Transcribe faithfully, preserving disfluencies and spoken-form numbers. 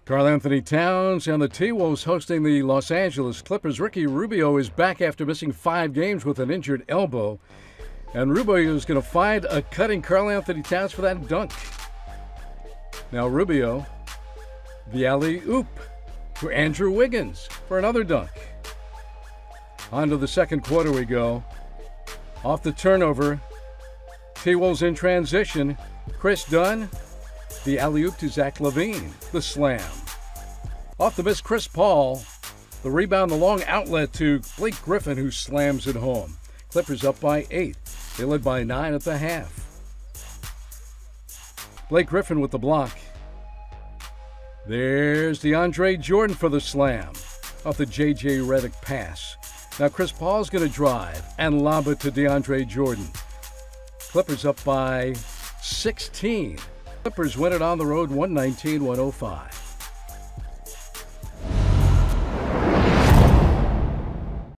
Karl Anthony Towns and the T-Wolves hosting the Los Angeles Clippers. Ricky Rubio is back after missing five games with an injured elbow. And Rubio is going to find a cutting Karl Anthony Towns for that dunk. Now Rubio, the alley-oop to Andrew Wiggins for another dunk. On to the second quarter we go. Off the turnover, T-Wolves in transition. Chris Dunn, the alley-oop to Zach LaVine, the slam. Off the miss, Chris Paul, the rebound, the long outlet to Blake Griffin, who slams it home. Clippers up by eight. They led by nine at the half. Blake Griffin with the block. There's DeAndre Jordan for the slam off the J J Redick pass. Now Chris Paul's going to drive and lob it to DeAndre Jordan. Clippers up by sixteen. Clippers win it on the road, one nineteen to one oh five.